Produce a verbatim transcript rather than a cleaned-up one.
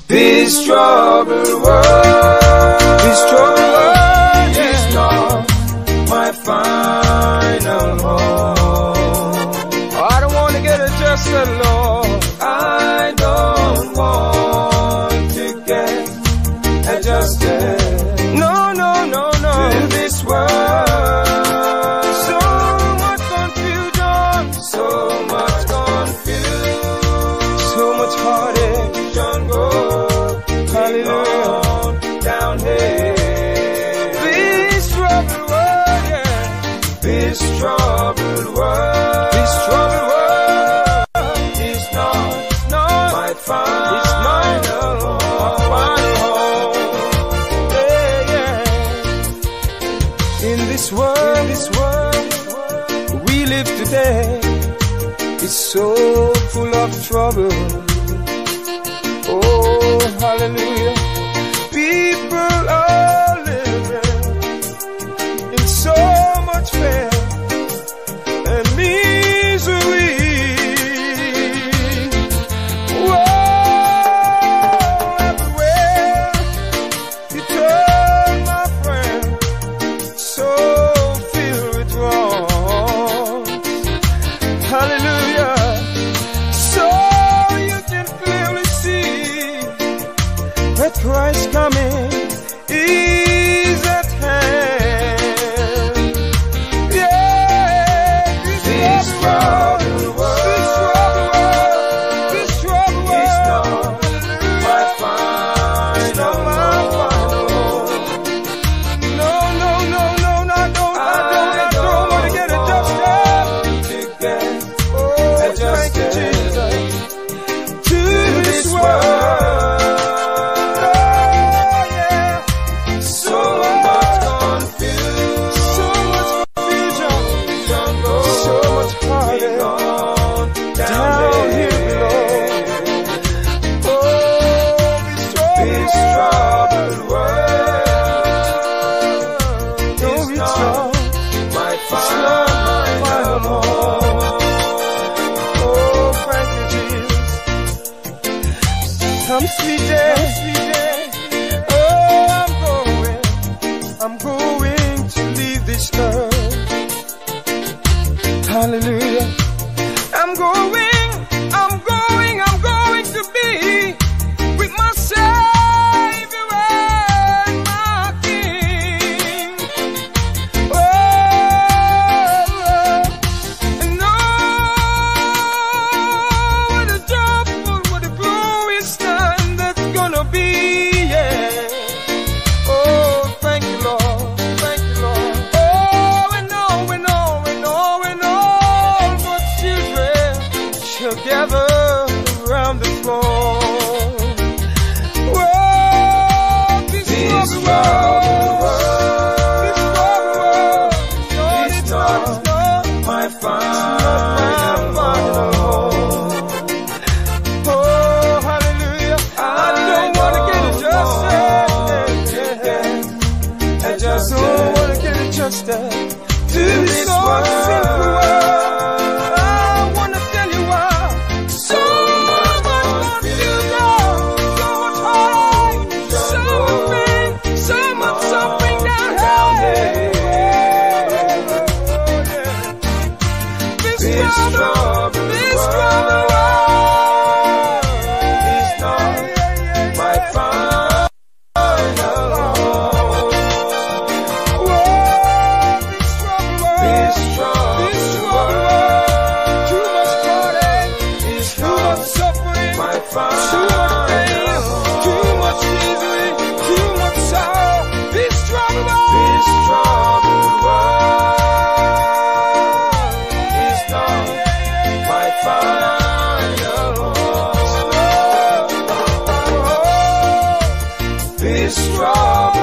This troubled world, this troubled world is not my final home. I don't want to get adjusted, Lord. I don't want to get adjusted. No, no, no, no. To this world, so much confusion, so much confusion, so much heartache. Hallelujah, down here. This troubled world, yeah. This troubled world, this troubled world is not, not my final, it's not my final home. Yeah, yeah. In this world, this world we live today, it's so full of trouble. Oh, hallelujah. People are living in so much fear and misery. Whoa, everywhere you turn, my friend, so filled with wrong. Hallelujah. So you can clearly see that Christ coming is at hand. Yeah, this troubled world, this troubled world, this troubled world is not my final home. No, no, no, no, no, I don't, I don't, I don't want to get adjusted. To get adjusted, thank you, Jesus, to this world. Come sweet day, sweet day. Oh, I'm going, I'm going to leave this earth. Hallelujah. I'm going, I'm going, I'm going to be with my Savior and my King. Oh, and know what a job, what a glorious time that's gonna be, yeah. Oh, thank you, Lord, thank you, Lord. Oh, and know, and know, and know, and all God's children shall gather around the throne. Whoa, this troubled world, this troubled world, no, it's not my final home. Oh, hallelujah, I don't want to get adjusted. I just don't want to get adjusted to this so sinful world. I want to tell you why. So much confusion, so much heartache, so much pain, so much suffering down here. This trouble, this trouble world is not my final home. This trouble, this trouble world, too much heartache, too much suffering, my final too much pain, too much misery, too much sorrow. This trouble world, this trouble world is not my final home. This trouble